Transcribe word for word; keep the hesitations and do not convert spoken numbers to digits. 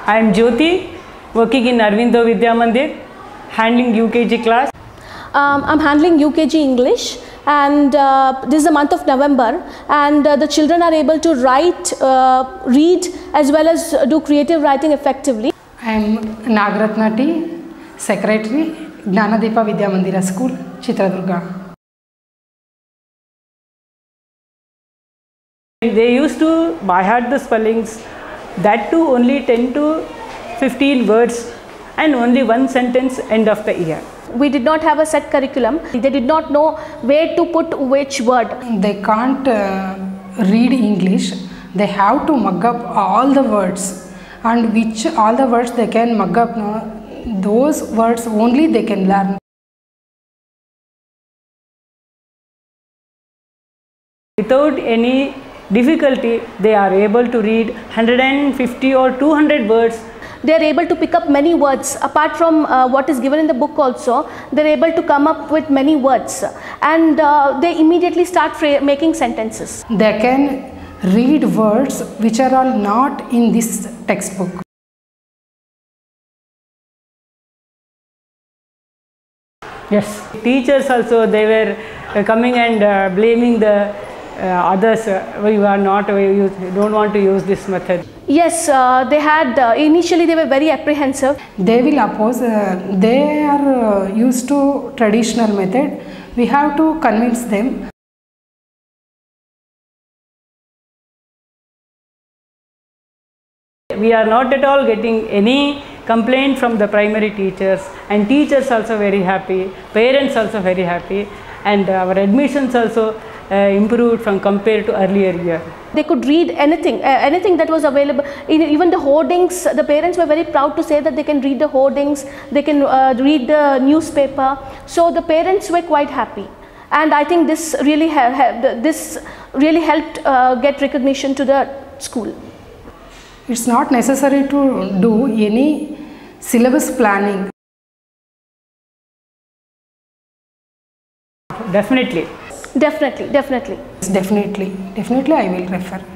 I am Jyoti, working in Arvindo Vidya Mandir, handling U K G class. Um, I'm handling U K G English, and uh, this is the month of November, and uh, the children are able to write, uh, read, as well as do creative writing effectively. I am Nagaratna T, Secretary, Gnanadeepa Vidya Mandira School, Chitradurga. They used to by heart the spellings, that too only ten to fifteen words and only one sentence end of the year. We did not have a set curriculum. They did not know where to put which word. They can't uh, read English. They have to mug up all the words, and which all the words they can mug up, no, those words only they can learn. Without any difficulty, they are able to read one hundred fifty or two hundred words. They are able to pick up many words. Apart from uh, what is given in the book also, they are able to come up with many words, and uh, they immediately start making sentences. They can read words which are all not in this textbook. Yes, teachers also, they were uh, coming and uh, blaming the uh, others. Uh, we are not, we use, don't want to use this method. Yes, uh, they had, uh, initially they were very apprehensive. They will oppose, uh, they are uh, used to traditional method. We have to convince them. We are not at all getting any complaint from the primary teachers, and teachers also very happy, parents also very happy, and our admissions also uh, improved from compared to earlier year. They could read anything, uh, anything that was available. In, even the hoardings, the parents were very proud to say that they can read the hoardings, they can uh, read the newspaper. So the parents were quite happy, and I think this really ha this really helped uh, get recognition to the school. It's not necessary to do any syllabus planning. Definitely. Definitely, definitely. Definitely, definitely I will refer.